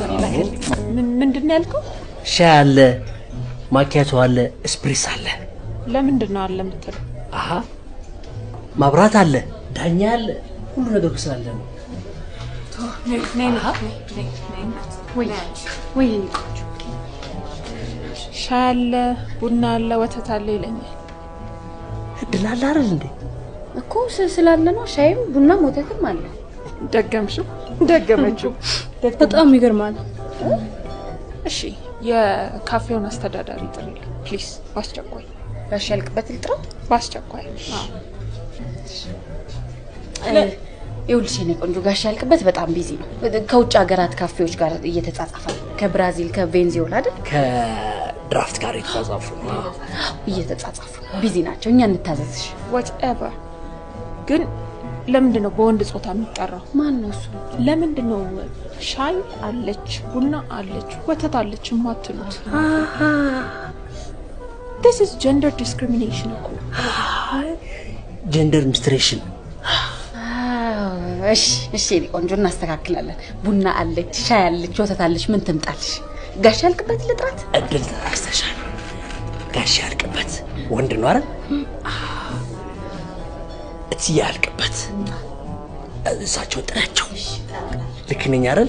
ምንድነው ያልከው? ሻይ አለ፣ ማኪያቶ አለ፣ እስፕሬስ አለ። ለምንድነው አለ የምትለው? አሃ ማብራት አለ፣ ዳኛ አለ፣ ሁሉ ነገር ስላለ ነው። ወይ ሻይ አለ፣ ቡና አለ፣ ወተት አለ ይለኛል። እድል አለ አይደል እንዴ? እኮ ስላለ ነው ሻይም ቡናም ወተትም አለ። ደገመችው። በጣም ይገርማል። እሺ የካፌውን አስተዳዳሪ ጥሪ ፕሊዝ ባስቸኳይ። ጋሽ ያልቅበት ልጥራ ባስቸኳይ። ይኸውልሽ የኔ ቆንጆ ጋሽ ያልቅበት በጣም ቢዚ ነው። ከውጭ ሀገራት ካፌዎች ጋር እየተጻጻፈ ከብራዚል ከቬንዙዌላ አይደል ከድራፍት ጋር እየተጻጻፉ ቢዚ ናቸው። እኛ እንታዘዝሽ whatever ግን ለምንድነው በወንድ ጾታ የሚጠራው? ማን ነው እሱ? ለምንድነው ሻይ አለች ቡና አለች ወተት አለች ማትሉት? This is gender discrimination እኮ gender mistration። እሺ ቆንጆ እናስተካክላለን። ቡና አለች ሻይ አለች ወተት አለች ምን ትምጣልሽ? ጋሽ ያልቅበት ልጥራት? እድል ተሳስተሻል። ጋሽ ያልቅበት ወንድ ነው አይደል? ያልቅበት እሳቸው ጥራቸው ልክ ነኝ አይደል?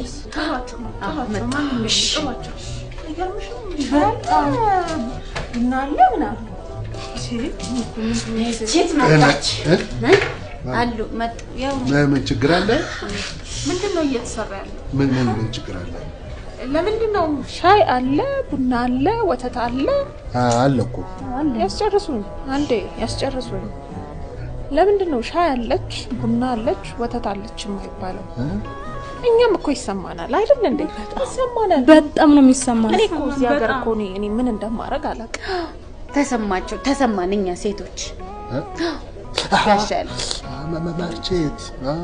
አሉ መጥ ያው ምን ችግር አለ? ምንድነው እየተሰራ ያለው? ምን ችግር አለ? ለምንድነው ሻይ አለ ቡና አለ ወተት አለ? አለ እኮ ያስጨርሱኝ አንዴ ያስጨርሱኝ። ለምንድነው ሻይ አለች ቡና አለች ወተት አለች የማይባለው? እኛም እኮ ይሰማናል አይደል እንዴ? ይሰማናል። በጣም ነው የሚሰማን። እኔ እኮ እዚህ ሀገር እኮ እኔ ምን እንደማረግ አላውቅም። ተሰማን እኛ ሴቶች ጋሻል ማርቼት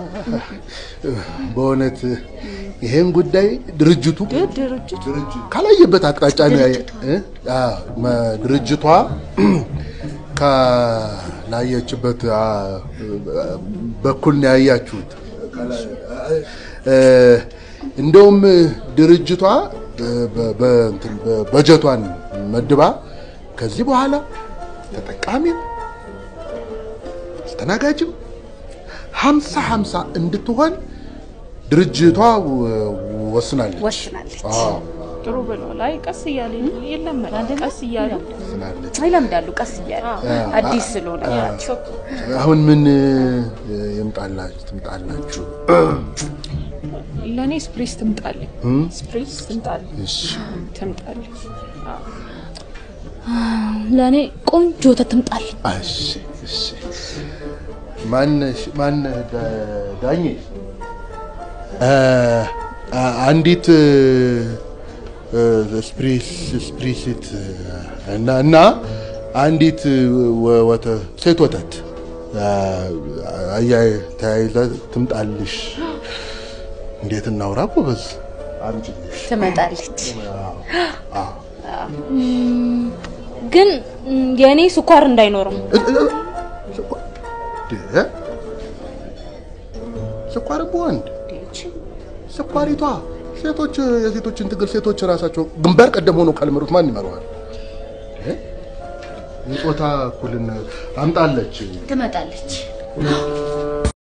በእውነት ይሄን ጉዳይ ድርጅቱ ካላየበት አቅጣጫ ነው ድርጅቷ ካላየችበት በኩል ነው ያያችሁት። እንደውም ድርጅቷ በጀቷን መድባ ከዚህ በኋላ ተጠቃሚ ተናጋጅም 50-50 እንድትሆን ድርጅቷ ወስናለች። ጥሩ ብሎ ላይ ቀስ ይያል ይለመዳል። ቀስ ይያል ይለምዳሉ። ቀስ ይያል አዲስ ስለሆነ አሁን ምን ትምጣላችሁ? ለኔ ስፕሪስ ትምጣልኝ። ስፕሪስ ትምጣልኝ። እሺ ትምጣልኝ። ለኔ ቆንጆ ትምጣልኝ። እሺ ማን ዳኜ አንዲት ስፕሪሲት እና አንዲት ሴት ወተት አያይ ተያይዘ ትምጣልሽ። እንዴት እናውራ ጎበዝ? ትመጣለች። ግን የኔ ስኳር እንዳይኖረው። ስኳር በወንድ ስኳሪቷ የሴቶችን ትግል ሴቶች ራሳቸው ግንባር ቀደም ሆኖ ካልመሩት ማን ይመራዋል? የጾታ እኩልነት አምጣለች። ትመጣለች።